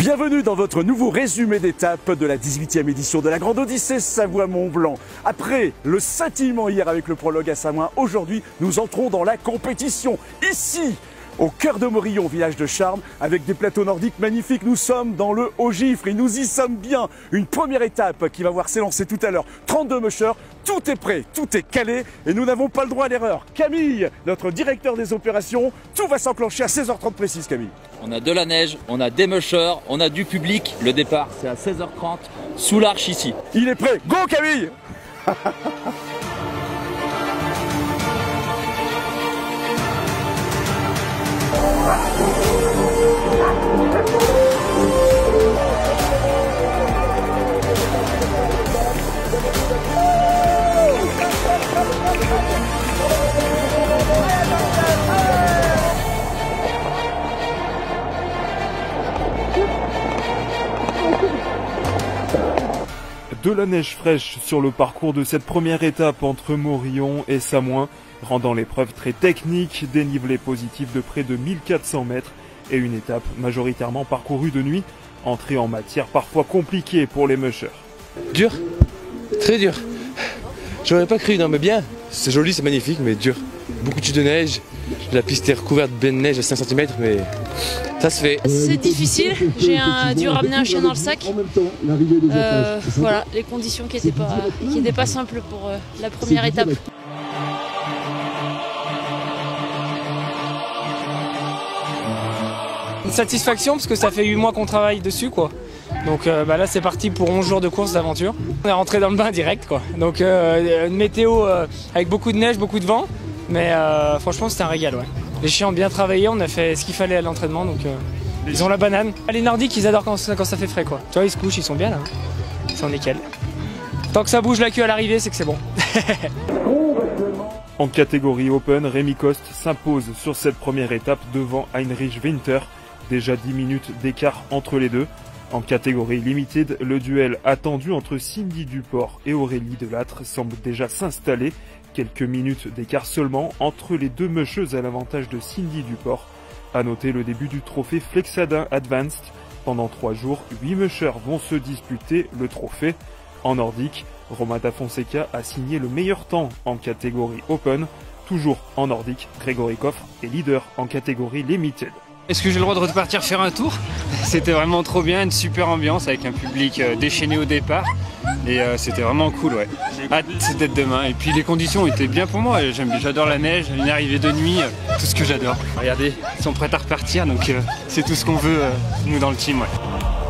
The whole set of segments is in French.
Bienvenue dans votre nouveau résumé d'étape de la 18e édition de la Grande Odyssée Savoie-Mont-Blanc. Après le scintillement hier avec le prologue à Samoin, aujourd'hui nous entrons dans la compétition. Ici, au cœur de Morillon, village de charme, avec des plateaux nordiques magnifiques, nous sommes dans le Haut-Gifre et nous y sommes bien. Une première étape qui va voir s'élancer tout à l'heure 32 mushers. Tout est prêt, tout est calé et nous n'avons pas le droit à l'erreur. Camille, notre directeur des opérations, tout va s'enclencher à 16h30 précise, Camille. On a de la neige, on a des mushers, on a du public. Le départ, c'est à 16h30, sous l'arche ici. Il est prêt, go Camille. De la neige fraîche sur le parcours de cette première étape entre Morillon et Samoin, rendant l'épreuve très technique, dénivelé positif de près de 1400 mètres et une étape majoritairement parcourue de nuit, entrée en matière parfois compliquée pour les mushers. Dur, très dur. J'aurais pas cru, non mais bien, c'est joli, c'est magnifique, mais dur. Beaucoup de chutes de neige, la piste est recouverte de neige à 5 cm, mais ça se fait. C'est difficile, j'ai dû ramener un chien dans le sac. Voilà, les conditions qui n'étaient pas simples pour la première étape. Une satisfaction parce que ça fait 8 mois qu'on travaille dessus quoi. Donc là c'est parti pour 11 jours de course d'aventure. On est rentré dans le bain direct quoi. Donc une météo avec beaucoup de neige, beaucoup de vent. Mais franchement c'était un régal ouais. Les chiens ont bien travaillé, on a fait ce qu'il fallait à l'entraînement donc ils ont la banane. Les Nordiques ils adorent quand ça fait frais quoi. Tu vois ils se couchent, ils sont bien là. Ils sont nickel. Tant que ça bouge la queue à l'arrivée c'est que c'est bon. En catégorie Open, Rémi Coste s'impose sur cette première étape devant Heinrich Winter. Déjà 10 minutes d'écart entre les deux. En catégorie Limited, le duel attendu entre Cindy Duport et Aurélie Delattre semble déjà s'installer. Quelques minutes d'écart seulement entre les deux musheuses à l'avantage de Cindy Duport. À noter le début du trophée Flexadin Advanced. Pendant 3 jours, 8 mushers vont se disputer le trophée. En nordique, Romain da Fonseca a signé le meilleur temps en catégorie Open. Toujours en nordique, Grégory Coffre est leader en catégorie Limited. Est-ce que j'ai le droit de repartir faire un tour? C'était vraiment trop bien, une super ambiance avec un public déchaîné au départ. Et c'était vraiment cool, ouais. Hâte d'être demain. Et puis les conditions étaient bien pour moi. J'adore la neige, une arrivée de nuit, tout ce que j'adore. Regardez, ils sont prêts à repartir, donc c'est tout ce qu'on veut, nous, dans le team, ouais.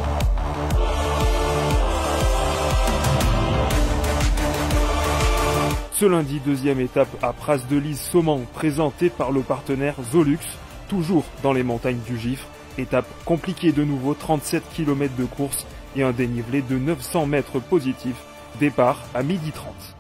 Ce lundi, deuxième étape à Pras-de-Lys-Saumon, présentée par le partenaire Zolux, toujours dans les montagnes du Gifre. Étape compliquée de nouveau, 37 km de course et un dénivelé de 900 mètres positifs. Départ à 12h30.